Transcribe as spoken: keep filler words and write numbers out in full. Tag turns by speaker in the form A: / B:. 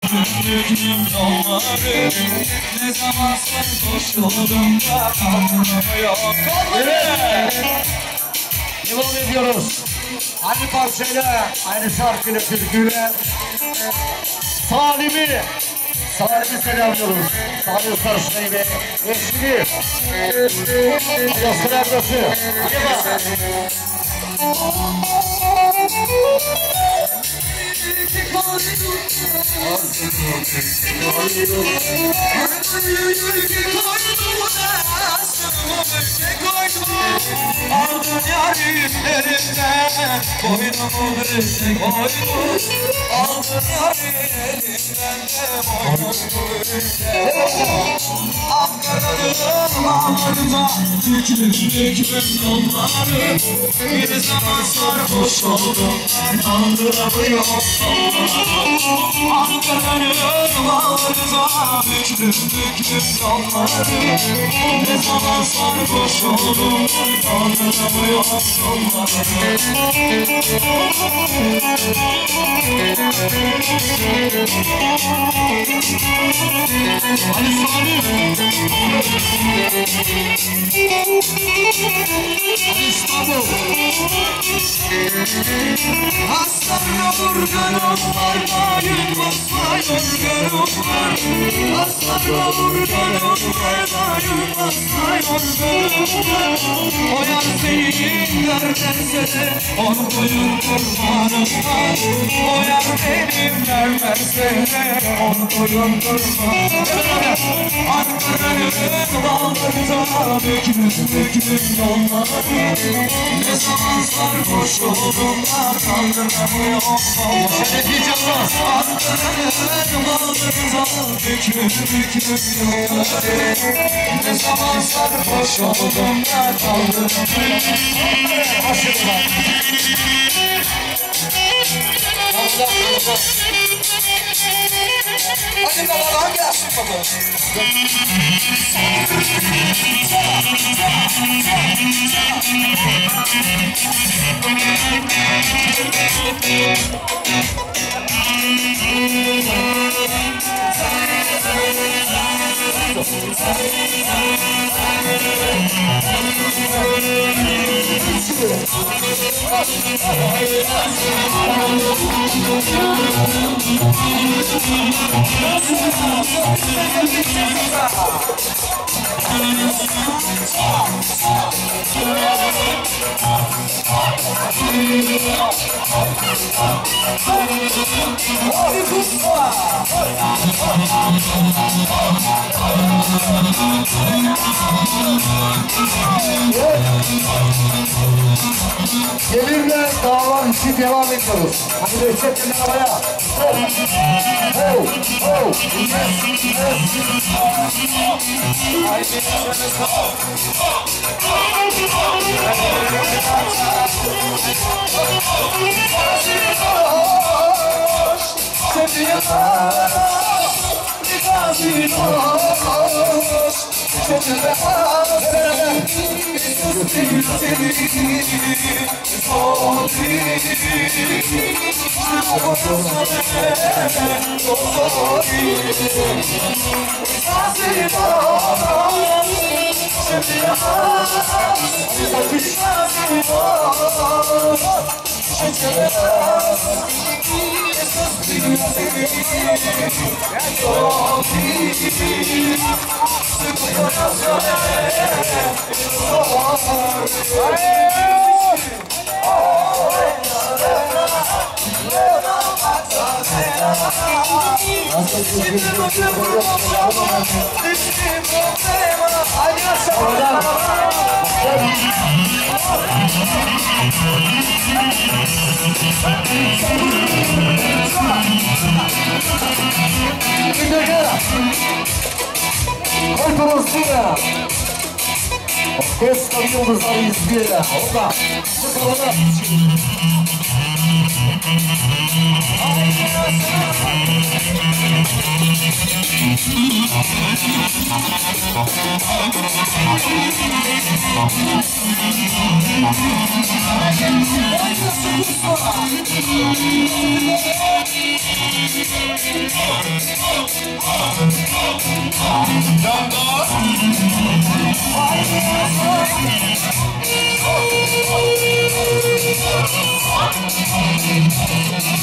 A: Büklüm yolları ne zaman sarhoş oldum da anlamıyor.
B: Evet. Devam ediyoruz. Aynı parçayla, aynı şarkıyla, türküyle Salim'i Salim'i selamlıyoruz. Salim Sarışın'ı ve eşini Dostlar Ablası. Hadi bak.
A: Aldın yarim elimden, boynumu büyük koydun. Aldın yarim elimden de boynumu büyük. Ankara'nın bağlarına büklüm büklüm yolları. Bir zaman sarhoş oldum, kandıramıyor. Ankara'nın bağlarına büklüm büklüm yolları. Ne zaman sarhoş oldum, kandıramıyor yolları. Hadi Salim. İstanbul. Aslanla vurganım var, bayılmazsa yorganım var. Aslanla vurganım var, bayılmazsa yorganım var. O yar senin derlerse de on koyun kurbanım var. O yar benim derlerse de on koyun kurbanım var. Ankara'nın bağlarında büklüm büklüm yolları. Ne zaman sarhoş oldum da kandıramıyor yolları.
B: Şerefi Canmaz.
A: Ankara'nın bağlarında büklüm büklüm yolları. Ne zaman sarhoş oldum da kandıramıyor yolları.
B: Başlayalım.
A: Hadi baba hangi aşık baba?
B: Gelirle dava işi devam ediyoruz. Hadi Reşet'in havaya. Oh, oh, oh. Yes, yes. Orkestra yıldızları izleyelim. Orada. Orada.
A: Dando